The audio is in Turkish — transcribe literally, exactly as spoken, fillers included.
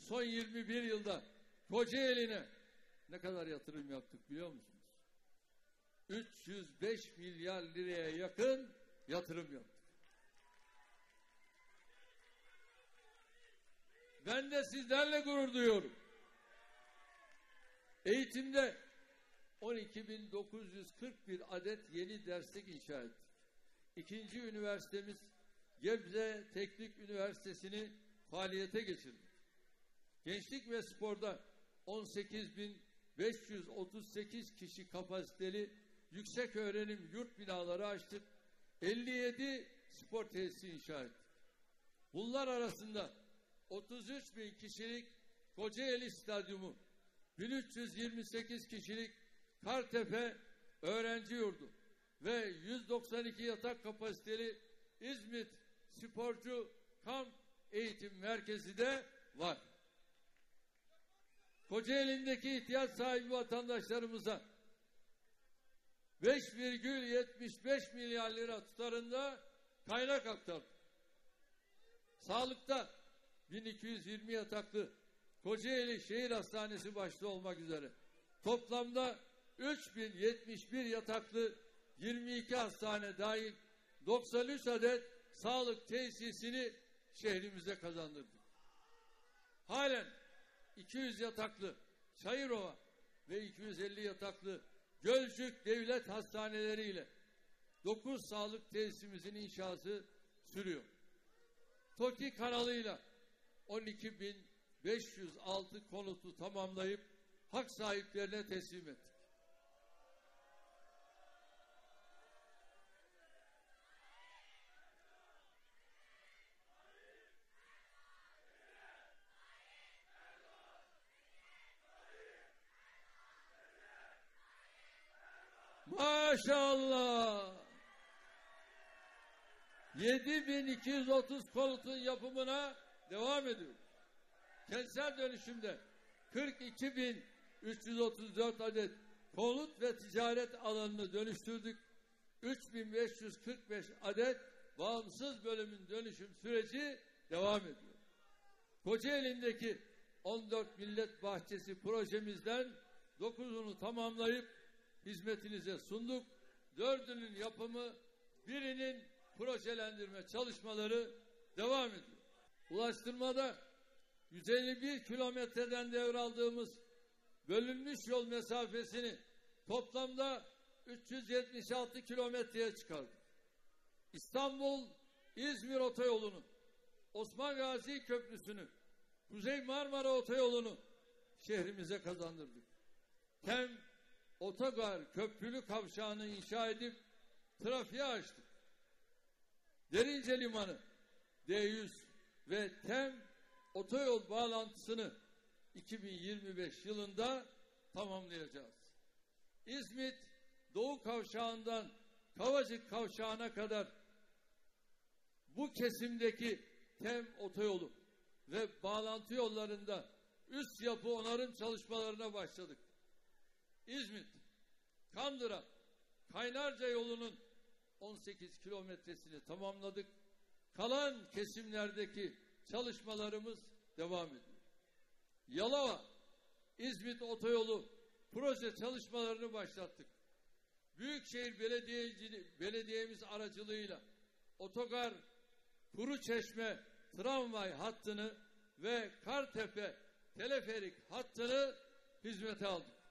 son yirmi bir yılda Kocaeli'ne ne kadar yatırım yaptık biliyor musunuz? üç yüz beş milyar liraya yakın yatırım yaptık. Ben de sizlerle gurur duyuyorum. Eğitimde on iki bin dokuz yüz kırk bir adet yeni derslik inşa ettik. İkinci üniversitemiz Gebze Teknik Üniversitesi'ni faaliyete geçirdik. Gençlik ve sporda on sekiz bin beş yüz otuz sekiz kişi kapasiteli yüksek öğrenim yurt binaları açtık. elli yedi spor tesisi inşa ettik. Bunlar arasında otuz üç bin kişilik Kocaeli Stadyumu, bin üç yüz yirmi sekiz kişilik Kartepe Öğrenci Yurdu ve yüz doksan iki yatak kapasiteli İzmit Sporcu Kamp Eğitim Merkezi de var. Kocaeli'ndeki ihtiyaç sahibi vatandaşlarımıza beş virgül yetmiş beş milyar lira tutarında kaynak aktardık. Sağlıkta bin iki yüz yirmi yataklı Kocaeli Şehir Hastanesi başta olmak üzere toplamda üç bin yetmiş bir yataklı yirmi iki hastane dahil doksan üç adet sağlık tesisini şehrimize kazandırdık. Halen iki yüz yataklı Çayırova ve iki yüz elli yataklı Gölcük Devlet Hastaneleriyle dokuz sağlık tesisimizin inşası sürüyor. TOKİ kanalıyla on iki bin beş yüz altı konutu tamamlayıp hak sahiplerine teslim ettik. Maşallah. yedi bin iki yüz otuz konutun yapımına devam ediyoruz. Kentsel dönüşümde kırk iki bin üç yüz otuz dört adet konut ve ticaret alanını dönüştürdük. üç bin beş yüz kırk beş adet bağımsız bölümün dönüşüm süreci devam ediyor. Kocaeli'ndeki on dört millet bahçesi projemizden dokuzunu tamamlayıp hizmetinize sunduk. Dördünün yapımı, birinin projelendirme çalışmaları devam ediyor. Ulaştırmada yüz elli bir kilometreden devraldığımız bölünmüş yol mesafesini toplamda üç yüz yetmiş altı kilometreye çıkardık. İstanbul-İzmir otoyolunu, Osman Gazi Köprüsü'nü, Kuzey Marmara otoyolunu şehrimize kazandırdık. Tem Otogar köprülü kavşağını inşa edip trafiğe açtık. Derince Limanı, D yüz ve Tem otoyol bağlantısını iki bin yirmi beş yılında tamamlayacağız. İzmit Doğu Kavşağı'ndan Kavacık Kavşağı'na kadar bu kesimdeki Tem otoyolu ve bağlantı yollarında üst yapı onarım çalışmalarına başladık. İzmit, Kandıra, Kaynarca yolunun on sekiz kilometresini tamamladık. Kalan kesimlerdeki çalışmalarımız devam ediyor. Yalova, İzmit otoyolu proje çalışmalarını başlattık. Büyükşehir Belediyeci, Belediyemiz aracılığıyla otogar, Kuruçeşme tramvay hattını ve Kartepe teleferik hattını hizmete aldık.